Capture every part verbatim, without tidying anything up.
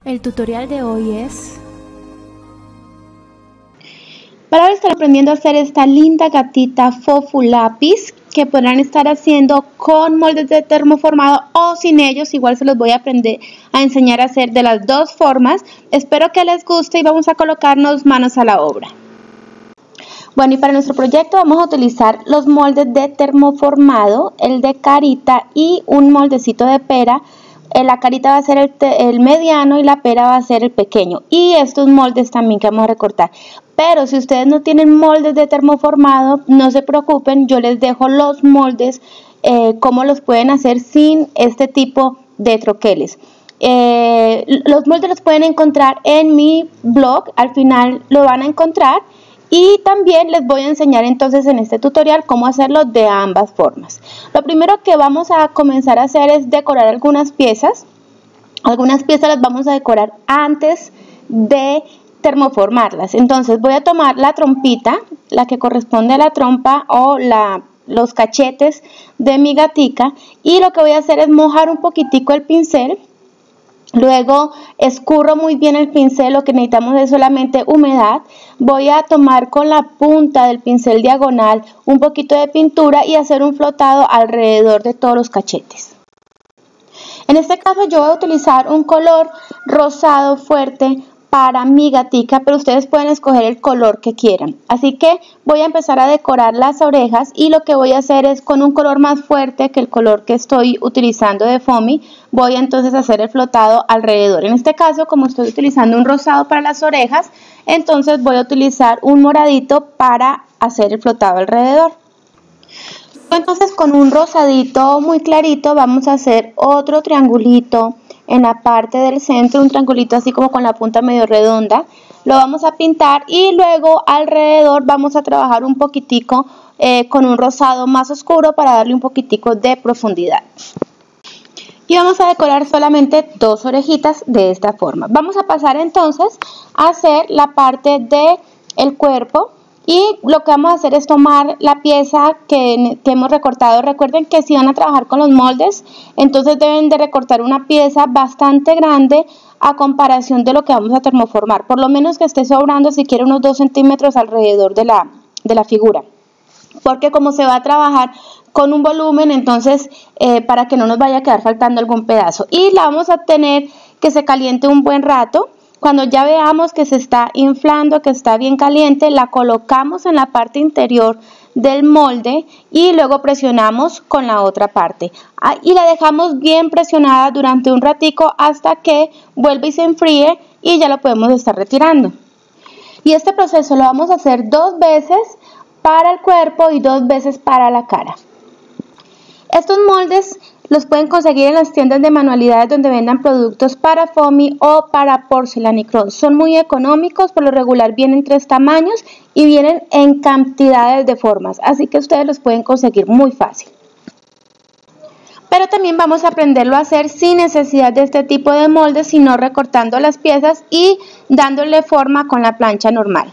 El tutorial de hoy es para estar aprendiendo a hacer esta linda gatita Fofu lápiz que podrán estar haciendo con moldes de termoformado o sin ellos. Igual se los voy a aprender a enseñar a hacer de las dos formas. Espero que les guste y vamos a colocarnos manos a la obra. Bueno, y para nuestro proyecto vamos a utilizar los moldes de termoformado, el de carita y un moldecito de pera. La carita va a ser el, el mediano y la pera va a ser el pequeño. Y estos moldes también que vamos a recortar. Pero si ustedes no tienen moldes de termoformado, no se preocupen, yo les dejo los moldes, eh, cómo los pueden hacer sin este tipo de troqueles. Eh, los moldes los pueden encontrar en mi blog, al final lo van a encontrar. Y también les voy a enseñar entonces en este tutorial cómo hacerlo de ambas formas. Lo primero que vamos a comenzar a hacer es decorar algunas piezas. Algunas piezas las vamos a decorar antes de termoformarlas. Entonces voy a tomar la trompita, la que corresponde a la trompa o la, los cachetes de mi gatica, y lo que voy a hacer es mojar un poquitico el pincel. Luego escurro muy bien el pincel, lo que necesitamos es solamente humedad. Voy a tomar con la punta del pincel diagonal un poquito de pintura y hacer un flotado alrededor de todos los cachetes. En este caso yo voy a utilizar un color rosado fuerte para mi gatica, pero ustedes pueden escoger el color que quieran. Así que voy a empezar a decorar las orejas y lo que voy a hacer es con un color más fuerte que el color que estoy utilizando de foamy, voy entonces a hacer el flotado alrededor. En este caso, como estoy utilizando un rosado para las orejas, entonces voy a utilizar un moradito para hacer el flotado alrededor. Entonces con un rosadito muy clarito vamos a hacer otro triangulito en la parte del centro, un triangulito así como con la punta medio redonda. Lo vamos a pintar y luego alrededor vamos a trabajar un poquitico eh, con un rosado más oscuro para darle un poquitico de profundidad. Y vamos a decorar solamente dos orejitas de esta forma. Vamos a pasar entonces a hacer la parte del cuerpo. Y lo que vamos a hacer es tomar la pieza que, que hemos recortado. Recuerden que si van a trabajar con los moldes, entonces deben de recortar una pieza bastante grande a comparación de lo que vamos a termoformar. Por lo menos que esté sobrando, si quiere, unos dos centímetros alrededor de la, de la figura. Porque como se va a trabajar con un volumen, entonces eh, para que no nos vaya a quedar faltando algún pedazo. Y la vamos a tener que se caliente un buen rato. Cuando ya veamos que se está inflando, que está bien caliente, la colocamos en la parte interior del molde y luego presionamos con la otra parte. Ah, y la dejamos bien presionada durante un ratico hasta que vuelva y se enfríe y ya lo podemos estar retirando. Y este proceso lo vamos a hacer dos veces para el cuerpo y dos veces para la cara. Estos moldes los pueden conseguir en las tiendas de manualidades donde vendan productos para foamy o para porcelanicrón. Son muy económicos, por lo regular vienen tres tamaños y vienen en cantidades de formas, así que ustedes los pueden conseguir muy fácil. Pero también vamos a aprenderlo a hacer sin necesidad de este tipo de moldes, sino recortando las piezas y dándole forma con la plancha normal.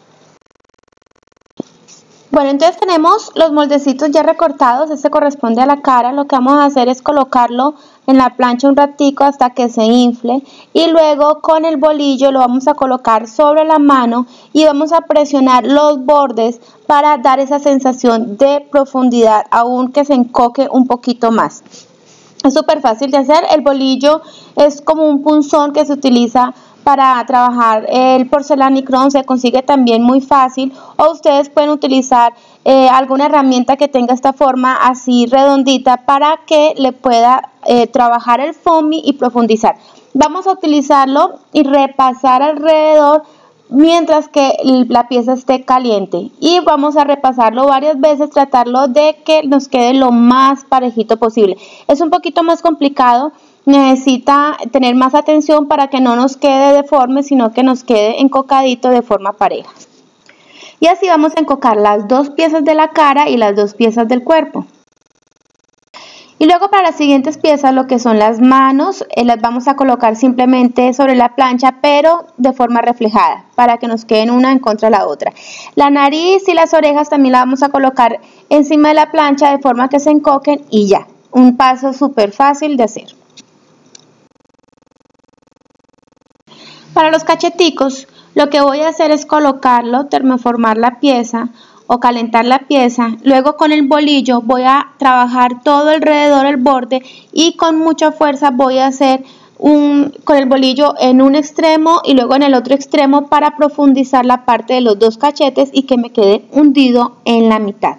Bueno, entonces tenemos los moldecitos ya recortados. Este corresponde a la cara. Lo que vamos a hacer es colocarlo en la plancha un ratico hasta que se infle y luego con el bolillo lo vamos a colocar sobre la mano y vamos a presionar los bordes para dar esa sensación de profundidad, aún que se encoque un poquito más. Es súper fácil de hacer. El bolillo es como un punzón que se utiliza para trabajar el porcelanicrón, se consigue también muy fácil, o ustedes pueden utilizar eh, alguna herramienta que tenga esta forma así redondita para que le pueda eh, trabajar el foamy y profundizar. Vamos a utilizarlo y repasar alrededor mientras que la pieza esté caliente y vamos a repasarlo varias veces, tratarlo de que nos quede lo más parejito posible. Es un poquito más complicado. Necesita tener más atención para que no nos quede deforme, sino que nos quede encocadito de forma pareja. Y así vamos a encocar las dos piezas de la cara y las dos piezas del cuerpo. Y luego para las siguientes piezas, lo que son las manos, eh, las vamos a colocar simplemente sobre la plancha, pero de forma reflejada, para que nos queden una en contra de la otra. La nariz y las orejas también la vamos a colocar encima de la plancha de forma que se encoquen y ya. Un paso súper fácil de hacer. Para los cacheticos, lo que voy a hacer es colocarlo, termoformar la pieza o calentar la pieza. Luego con el bolillo voy a trabajar todo alrededor del borde y con mucha fuerza voy a hacer un, con el bolillo en un extremo y luego en el otro extremo para profundizar la parte de los dos cachetes y que me quede hundido en la mitad.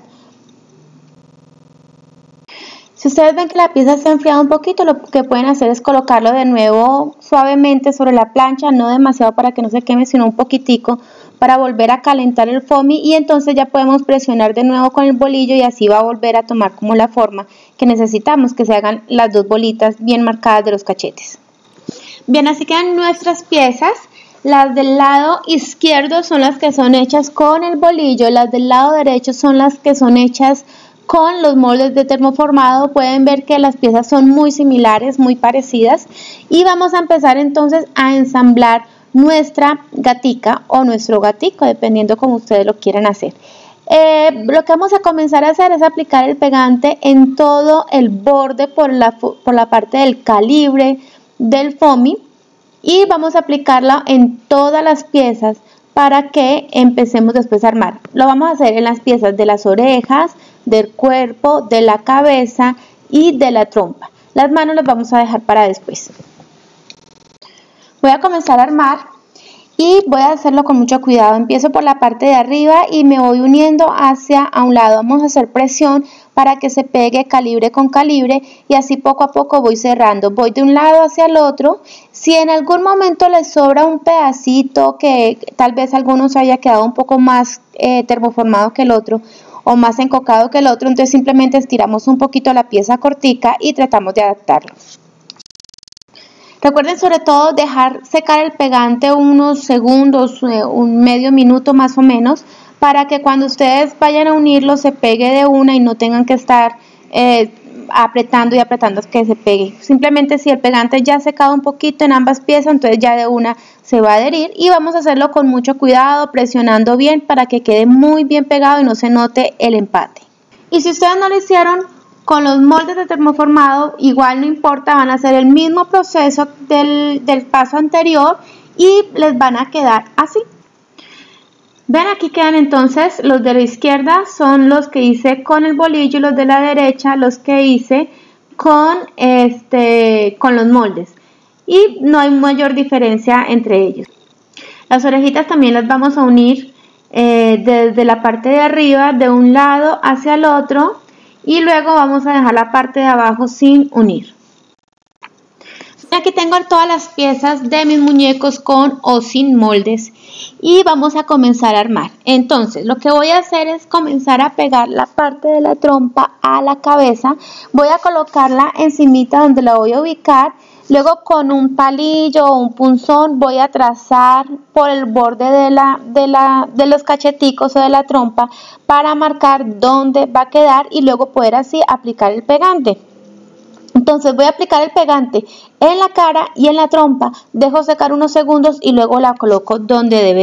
Si ustedes ven que la pieza se ha enfriado un poquito, lo que pueden hacer es colocarlo de nuevo suavemente sobre la plancha, no demasiado para que no se queme, sino un poquitico para volver a calentar el foamy y entonces ya podemos presionar de nuevo con el bolillo y así va a volver a tomar como la forma que necesitamos, que se hagan las dos bolitas bien marcadas de los cachetes. Bien, así quedan nuestras piezas. Las del lado izquierdo son las que son hechas con el bolillo, las del lado derecho son las que son hechas con los moldes de termoformado. Pueden ver que las piezas son muy similares, muy parecidas y vamos a empezar entonces a ensamblar nuestra gatica o nuestro gatico, dependiendo como ustedes lo quieran hacer. Eh, lo que vamos a comenzar a hacer es aplicar el pegante en todo el borde por la, por la parte del calibre del foamy y vamos a aplicarlo en todas las piezas para que empecemos después a armar. Lo vamos a hacer en las piezas de las orejas, del cuerpo, de la cabeza y de la trompa. Las manos las vamos a dejar para después. Voy a comenzar a armar y voy a hacerlo con mucho cuidado. Empiezo por la parte de arriba y me voy uniendo hacia a un lado. Vamos a hacer presión para que se pegue calibre con calibre y así poco a poco voy cerrando. Voy de un lado hacia el otro. Si en algún momento les sobra un pedacito que tal vez algunos haya quedado un poco más eh, termoformado que el otro o más encocado que el otro, entonces simplemente estiramos un poquito la pieza cortica y tratamos de adaptarlo. Recuerden sobre todo dejar secar el pegante unos segundos, un medio minuto más o menos, para que cuando ustedes vayan a unirlo se pegue de una y no tengan que estar eh, apretando y apretando que se pegue. Simplemente si el pegante ya ha secado un poquito en ambas piezas, entonces ya de una se va a adherir y vamos a hacerlo con mucho cuidado, presionando bien para que quede muy bien pegado y no se note el empate. Y si ustedes no lo hicieron con los moldes de termoformado, igual no importa, van a hacer el mismo proceso del, del paso anterior y les van a quedar así. Ven, aquí quedan entonces los de la izquierda, son los que hice con el bolillo, y los de la derecha los que hice con, este, con los moldes. Y no hay mayor diferencia entre ellos. Las orejitas también las vamos a unir eh, desde la parte de arriba, de un lado hacia el otro. Y luego vamos a dejar la parte de abajo sin unir. Aquí tengo todas las piezas de mis muñecos con o sin moldes y vamos a comenzar a armar. Entonces lo que voy a hacer es comenzar a pegar la parte de la trompa a la cabeza. Voy a colocarla encimita donde la voy a ubicar. Luego con un palillo o un punzón voy a trazar por el borde de, la, de, la, de los cacheticos o de la trompa para marcar dónde va a quedar y luego poder así aplicar el pegante. Entonces voy a aplicar el pegante en la cara y en la trompa, dejo secar unos segundos y luego la coloco donde debe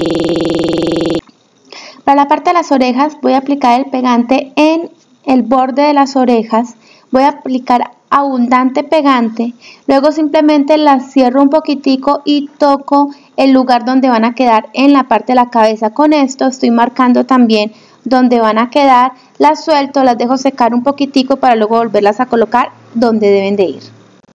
ir. Para la parte de las orejas voy a aplicar el pegante en el borde de las orejas, voy a aplicar abundante pegante, luego simplemente las cierro un poquitico y toco el lugar donde van a quedar en la parte de la cabeza. Con esto estoy marcando también donde van a quedar, las suelto, las dejo secar un poquitico para luego volverlas a colocar donde deben de ir.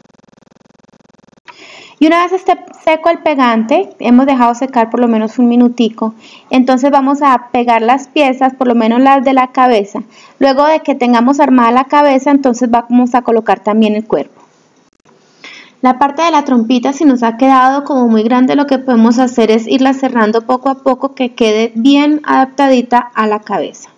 Y una vez esté seco el pegante, hemos dejado secar por lo menos un minutico, entonces vamos a pegar las piezas, por lo menos las de la cabeza. Luego de que tengamos armada la cabeza, entonces vamos a colocar también el cuerpo. La parte de la trompita, si nos ha quedado como muy grande, lo que podemos hacer es irla cerrando poco a poco que quede bien adaptadita a la cabeza.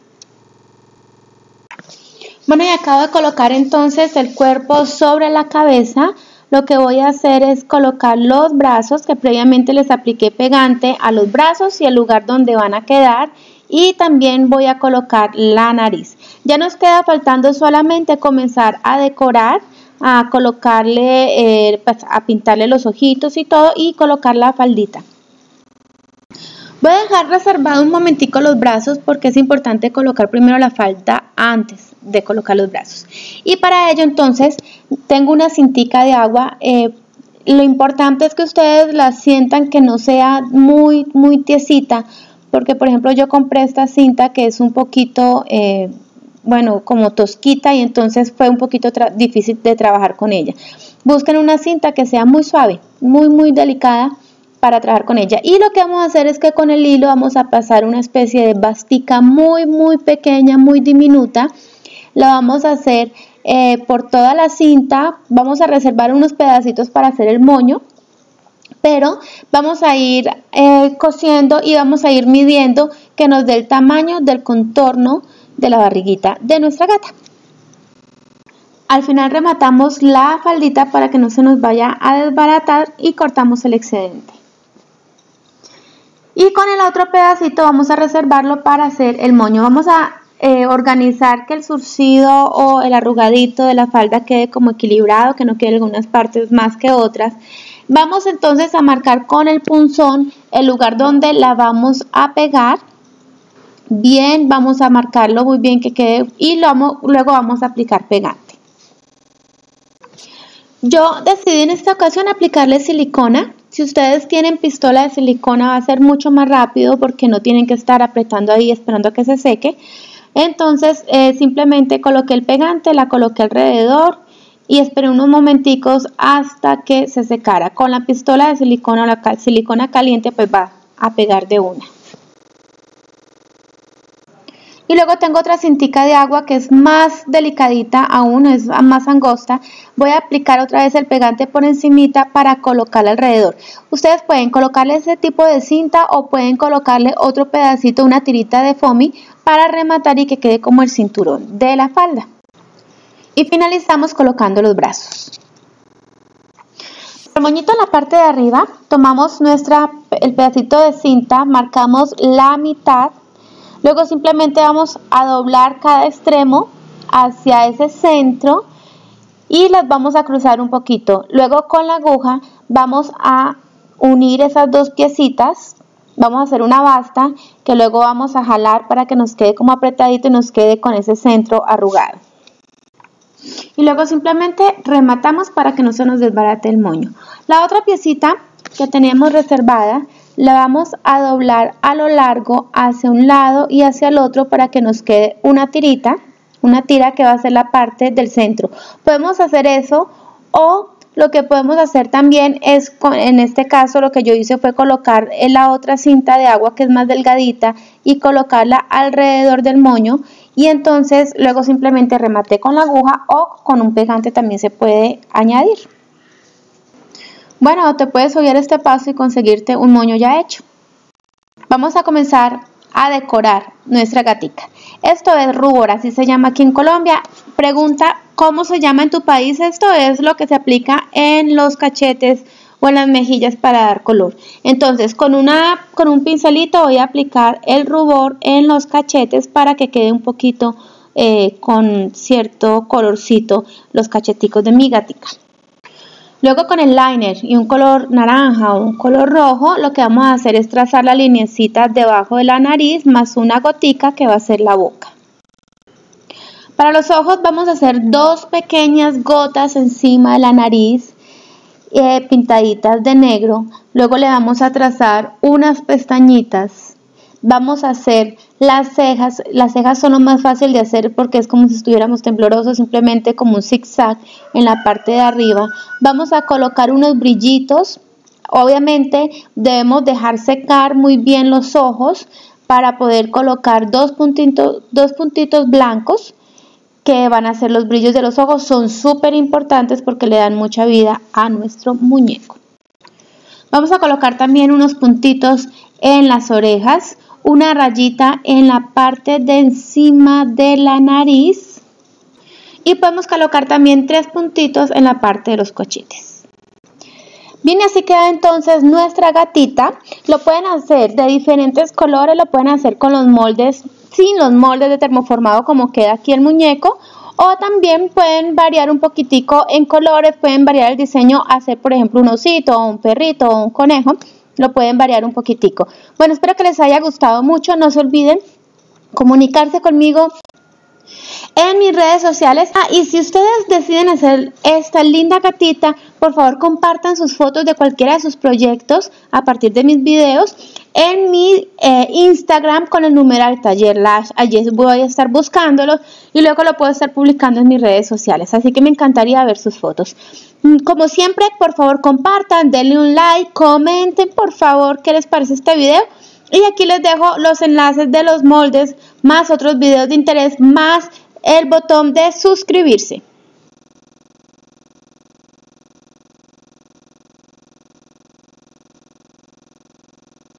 Bueno, y acabo de colocar entonces el cuerpo sobre la cabeza. Lo que voy a hacer es colocar los brazos, que previamente les apliqué pegante a los brazos y el lugar donde van a quedar. Y también voy a colocar la nariz. Ya nos queda faltando solamente comenzar a decorar, a colocarle, eh, pues, a pintarle los ojitos y todo y colocar la faldita. Voy a dejar reservado un momentico los brazos porque es importante colocar primero la falda antes de colocar los brazos. Y para ello entonces tengo una cintica de agua, eh, lo importante es que ustedes la sientan que no sea muy, muy tiesita, porque por ejemplo yo compré esta cinta que es un poquito, eh, bueno, como tosquita y entonces fue un poquito difícil de trabajar con ella. Busquen una cinta que sea muy suave, muy, muy delicada para trabajar con ella. Y lo que vamos a hacer es que con el hilo vamos a pasar una especie de bastica muy, muy pequeña, muy diminuta. La vamos a hacer eh, por toda la cinta. Vamos a reservar unos pedacitos para hacer el moño, pero vamos a ir eh, cosiendo y vamos a ir midiendo que nos dé el tamaño del contorno de la barriguita de nuestra gata. Al final rematamos la faldita para que no se nos vaya a desbaratar y cortamos el excedente. Y con el otro pedacito vamos a reservarlo para hacer el moño. Vamos a eh, organizar que el surcido o el arrugadito de la falda quede como equilibrado, que no quede algunas partes más que otras. Vamos entonces a marcar con el punzón el lugar donde la vamos a pegar. Bien, vamos a marcarlo muy bien que quede y lo vamos, luego vamos a aplicar pegante. Yo decidí en esta ocasión aplicarle silicona. Si ustedes tienen pistola de silicona va a ser mucho más rápido porque no tienen que estar apretando ahí esperando a que se seque. Entonces eh, simplemente coloqué el pegante, la coloqué alrededor y esperé unos momenticos hasta que se secara. Con la pistola de silicona o la silicona caliente pues va a pegar de una. Y luego tengo otra cintica de agua que es más delicadita aún, es más angosta. Voy a aplicar otra vez el pegante por encimita para colocarle alrededor. Ustedes pueden colocarle ese tipo de cinta o pueden colocarle otro pedacito, una tirita de foamy para rematar y que quede como el cinturón de la falda. Y finalizamos colocando los brazos. El moñito en la parte de arriba, tomamos nuestra, el pedacito de cinta, marcamos la mitad. Luego simplemente vamos a doblar cada extremo hacia ese centro y las vamos a cruzar un poquito. Luego con la aguja vamos a unir esas dos piecitas. Vamos a hacer una basta que luego vamos a jalar para que nos quede como apretadito y nos quede con ese centro arrugado. Y luego simplemente rematamos para que no se nos desbarate el moño. La otra piecita que teníamos reservada la vamos a doblar a lo largo hacia un lado y hacia el otro para que nos quede una tirita, una tira que va a ser la parte del centro. Podemos hacer eso o lo que podemos hacer también es, en este caso lo que yo hice fue colocar en la otra cinta de agua que es más delgadita y colocarla alrededor del moño y entonces luego simplemente rematé con la aguja o con un pegante también se puede añadir. Bueno, te puedes obviar este paso y conseguirte un moño ya hecho. Vamos a comenzar a decorar nuestra gatica. Esto es rubor, así se llama aquí en Colombia. Pregunta, ¿cómo se llama en tu país? Esto es lo que se aplica en los cachetes o en las mejillas para dar color. Entonces, con, una, con un pincelito voy a aplicar el rubor en los cachetes para que quede un poquito eh, con cierto colorcito los cacheticos de mi gatica. Luego con el liner y un color naranja o un color rojo, lo que vamos a hacer es trazar la lineecita debajo de la nariz más una gotica que va a ser la boca. Para los ojos vamos a hacer dos pequeñas gotas encima de la nariz eh, pintaditas de negro. Luego le vamos a trazar unas pestañitas. Vamos a hacer las cejas. Las cejas son lo más fácil de hacer porque es como si estuviéramos temblorosos, simplemente como un zigzag en la parte de arriba. Vamos a colocar unos brillitos. Obviamente debemos dejar secar muy bien los ojos para poder colocar dos puntitos, dos puntitos blancos que van a ser los brillos de los ojos. Son súper importantes porque le dan mucha vida a nuestro muñeco. Vamos a colocar también unos puntitos en las orejas, una rayita en la parte de encima de la nariz y podemos colocar también tres puntitos en la parte de los cochites. Bien, así queda entonces nuestra gatita. Lo pueden hacer de diferentes colores, lo pueden hacer con los moldes, sin los moldes de termoformado como queda aquí el muñeco, o también pueden variar un poquitico en colores, pueden variar el diseño, hacer por ejemplo un osito, un perrito o un conejo. Lo pueden variar un poquitico. Bueno, espero que les haya gustado mucho. No se olviden comunicarse conmigo en mis redes sociales. Ah, y si ustedes deciden hacer esta linda catita, por favor compartan sus fotos de cualquiera de sus proyectos a partir de mis videos en mi eh, Instagram con el numeral taller lash. Allí voy a estar buscándolos y luego lo puedo estar publicando en mis redes sociales, así que me encantaría ver sus fotos. Como siempre, por favor compartan, denle un like, comenten por favor qué les parece este video. Y aquí les dejo los enlaces de los moldes, más otros videos de interés, más el botón de suscribirse.